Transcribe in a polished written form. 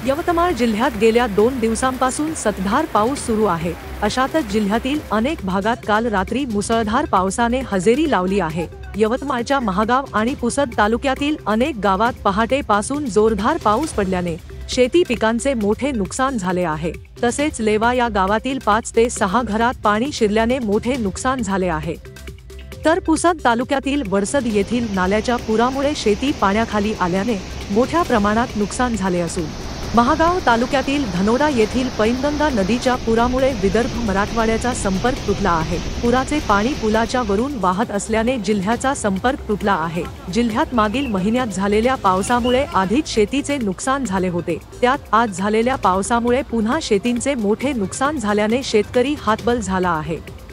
यवतमाळ जिल्ह्यात गेल्या 2 दिवसांपासून संततधार पाऊस सुरू आहे। अशातच जिल्ह्यातील अनेक भागात काल रात्री मुसळधार पावसाने हजेरी लावली आहे। यवतमाळच्या महागाव आणि पुसद तालुक्यातील अनेक गावात पहाटेपासून जोरदार पाऊस पडल्याने शेती पिकांचे मोठे नुकसान झाले आहे। तसेच लेवा या गावातील 5 ते 6 घरात पाणी शिरल्याने मोठे नुकसान झाले आहे। तर पुसद तालुक्यातील वडसद येथील नाल्याच्या पुरामुळे शेती पाण्याखाली आल्याने मोठ्या प्रमाणात नुकसान झाले असून महागाव तालुक्यातील धनोरा येथील पैनगंगा नदीच्या पुरामुळे विदर्भ मराठवाड्याचा संपर्क तुटला आहे। पुराचे पाणी पुलाच्या वरून वाहत असल्याने जिल्ह्याचा संपर्क तुटला आहे। जिल्ह्यात मागील महिन्यात झालेल्या पावसामुळे आधीच शेतीचे नुकसान झाले होते, त्यात आज झालेल्या पावसामुळे पुन्हा शेतींचे मोठे नुकसान झाल्याने शेतकरी हातबल झाला आहे।